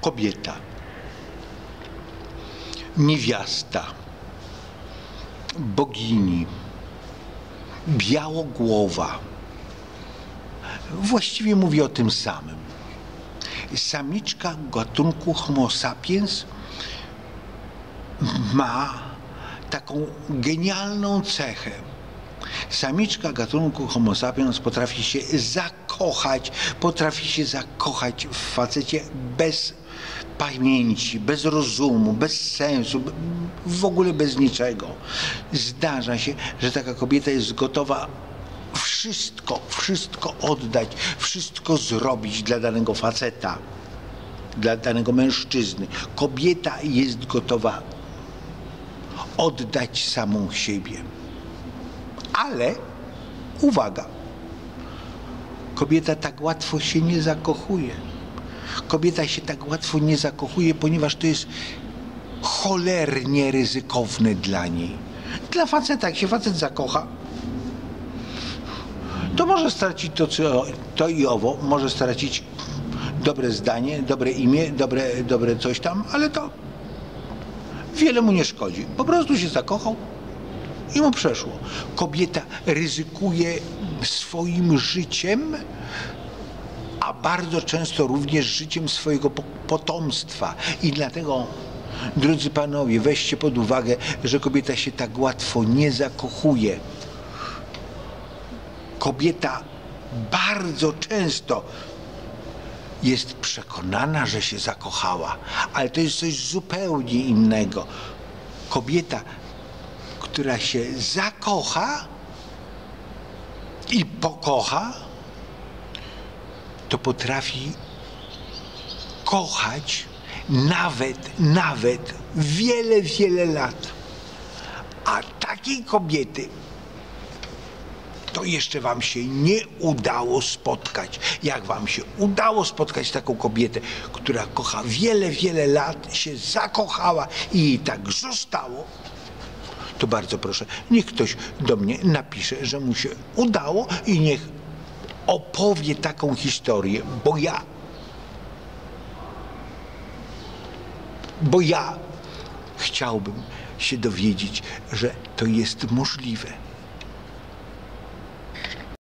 Kobieta, niewiasta, bogini, białogłowa. Właściwie mówię o tym samym. Samiczka gatunku Homo sapiens ma taką genialną cechę. Samiczka gatunku Homo sapiens potrafi się zakochać w facecie bez pamięci, bez rozumu, bez sensu, w ogóle bez niczego. Zdarza się, że taka kobieta jest gotowa wszystko oddać, wszystko zrobić dla danego faceta, dla danego mężczyzny. Kobieta jest gotowa oddać samą siebie. Ale uwaga, kobieta tak łatwo się nie zakochuje. Kobieta się tak łatwo nie zakochuje, ponieważ to jest cholernie ryzykowne dla niej. Dla faceta, jak się facet zakocha, to może stracić to i owo, może stracić dobre zdanie, dobre imię, dobre coś tam, ale to wiele mu nie szkodzi. Po prostu się zakochał i mu przeszło. Kobieta ryzykuje swoim życiem, a bardzo często również życiem swojego potomstwa. I dlatego, drodzy panowie, weźcie pod uwagę, że kobieta się tak łatwo nie zakochuje. Kobieta bardzo często jest przekonana, że się zakochała, ale to jest coś zupełnie innego. Kobieta, która się zakocha i pokocha, to potrafi kochać nawet wiele lat. A takiej kobiety to jeszcze wam się nie udało spotkać. Jak wam się udało spotkać taką kobietę, która kocha wiele lat, się zakochała i tak zostało, to bardzo proszę, niech ktoś do mnie napisze, że mu się udało i niech opowie taką historię, bo ja chciałbym się dowiedzieć, że to jest możliwe.